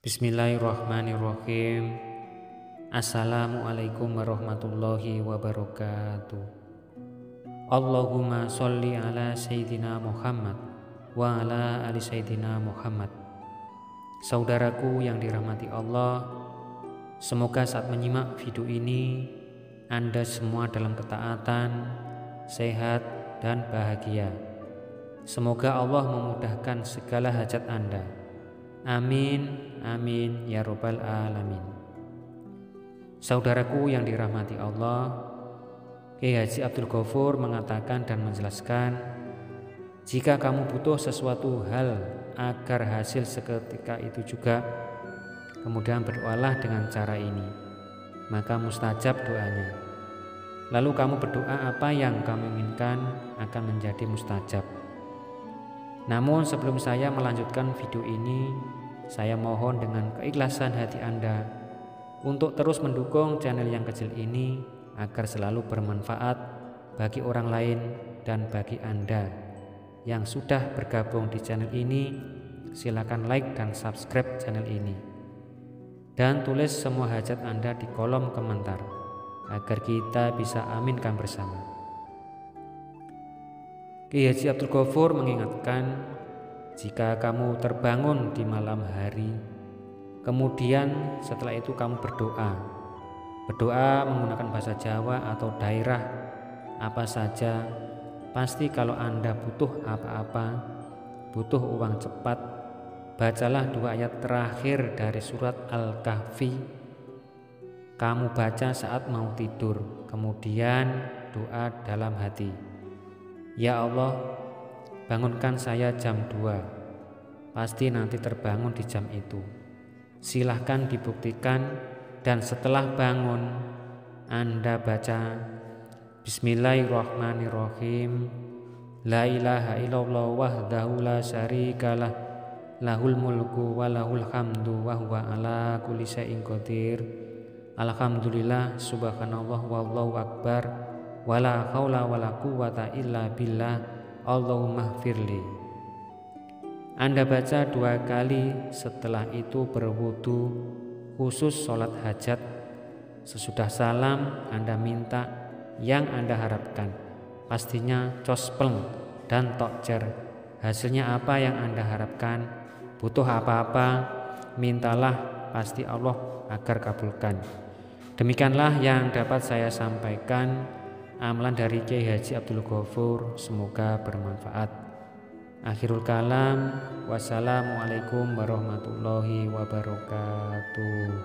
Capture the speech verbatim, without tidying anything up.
Bismillahirrahmanirrahim. Assalamualaikum warahmatullahi wabarakatuh. Allahumma sholli ala Sayyidina Muhammad wa ala ali Sayyidina Muhammad. Saudaraku yang dirahmati Allah, semoga saat menyimak video ini Anda semua dalam ketaatan, sehat dan bahagia. Semoga Allah memudahkan segala hajat Anda. Amin, amin ya robbal alamin. Saudaraku yang dirahmati Allah, Kiai Haji Abdul Ghafur mengatakan dan menjelaskan, jika kamu butuh sesuatu hal agar hasil seketika itu juga, kemudian berdoalah dengan cara ini, maka mustajab doanya. Lalu kamu berdoa apa yang kamu inginkan akan menjadi mustajab. Namun sebelum saya melanjutkan video ini, saya mohon dengan keikhlasan hati Anda untuk terus mendukung channel yang kecil ini agar selalu bermanfaat bagi orang lain dan bagi Anda yang sudah bergabung di channel ini. Silakan like dan subscribe channel ini dan tulis semua hajat Anda di kolom komentar agar kita bisa aminkan bersama. Kiai Haji Abdul Ghafur mengingatkan, jika kamu terbangun di malam hari, kemudian setelah itu kamu berdoa, berdoa menggunakan bahasa Jawa atau daerah apa saja, pasti kalau Anda butuh apa-apa, butuh uang cepat, bacalah dua ayat terakhir dari surat Al-Kahfi. Kamu baca saat mau tidur, kemudian doa dalam hati, ya Allah, bangunkan saya jam dua, pasti nanti terbangun di jam itu. Silahkan dibuktikan, dan setelah bangun Anda baca Bismillahirrahmanirrahim, La ilaha illallah wahdahu la syarikalah, lahul mulku wa lahul hamdu wa huwa ala kulli syai'in qadir. Alhamdulillah, subhanallah, wallahu akbar, wala haula wala quwata illa billah, Allahumma firli. Anda baca dua kali, setelah itu berwudu khusus sholat hajat. Sesudah salam Anda minta yang Anda harapkan, pastinya cospleng dan tokcer. Hasilnya apa yang Anda harapkan, butuh apa-apa, mintalah, pasti Allah agar kabulkan. Demikianlah yang dapat saya sampaikan. Amalan dari Kiai Haji Abdul Ghafur, semoga bermanfaat. Akhirul kalam, wassalamualaikum warahmatullahi wabarakatuh.